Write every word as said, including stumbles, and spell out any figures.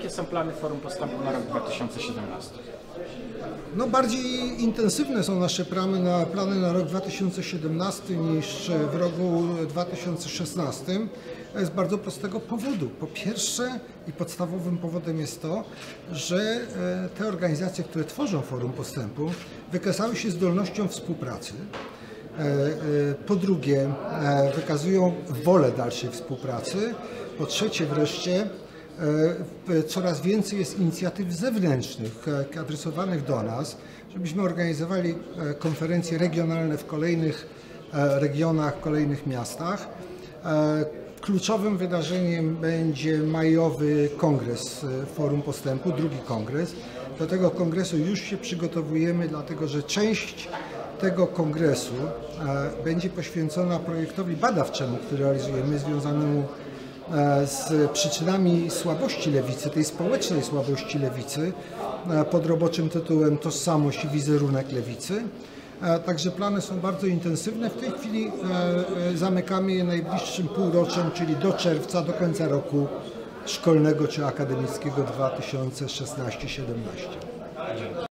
Jakie są plany Forum Postępu na rok dwa tysiące siedemnasty? No, bardziej intensywne są nasze plany na, plany na rok dwa tysiące siedemnasty niż w roku dwa tysiące szesnastym. Z bardzo prostego powodu. Po pierwsze i podstawowym powodem jest to, że te organizacje, które tworzą Forum Postępu, wykazały się zdolnością współpracy. Po drugie, wykazują wolę dalszej współpracy. Po trzecie wreszcie, coraz więcej jest inicjatyw zewnętrznych adresowanych do nas, żebyśmy organizowali konferencje regionalne w kolejnych regionach, w kolejnych miastach. Kluczowym wydarzeniem będzie majowy kongres Forum Postępu, drugi kongres. Do tego kongresu już się przygotowujemy, dlatego że część tego kongresu będzie poświęcona projektowi badawczemu, który realizujemy, związanemu z przyczynami słabości lewicy, tej społecznej słabości lewicy, pod roboczym tytułem Tożsamość i wizerunek lewicy. Także plany są bardzo intensywne. W tej chwili zamykamy je najbliższym półroczem, czyli do czerwca, do końca roku szkolnego czy akademickiego dwa tysiące szesnasty siedemnasty.